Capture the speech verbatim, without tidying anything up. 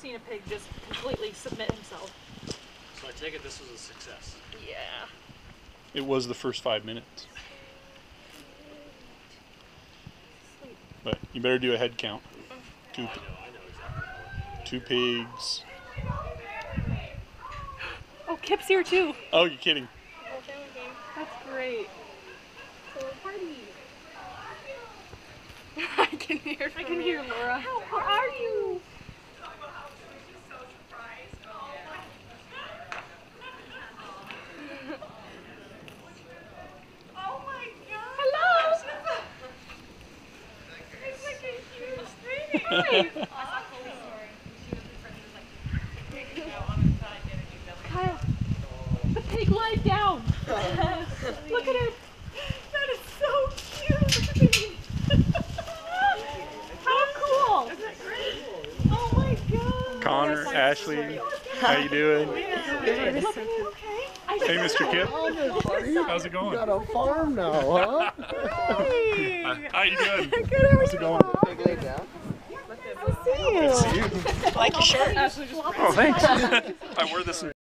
seen a pig just completely submit himself. So I take it this was a success. Yeah. It was the first five minutes. But you better do a head count. Two, I know, I know exactly. two pigs. Oh, Kip's here too. Oh, you're kidding. That's great. So party. I can hear. I can hear Laura. How, how are you? Oh my god. Hello. It's like a huge thing. Hi. Kyle, the pig lied down. Look at it. That is so cute. How cool. Isn't that great? Oh my god. Connor, Ashley, how you doing? Good. Okay. Hey, Mister Kip. Oh, buddy. How's it going? You got a farm now, huh? Hey. How you doing? Good. How are How's it you? going? Take it down. Good to see you. Good to see you. Like your shirt. Oh, thanks. I wore this in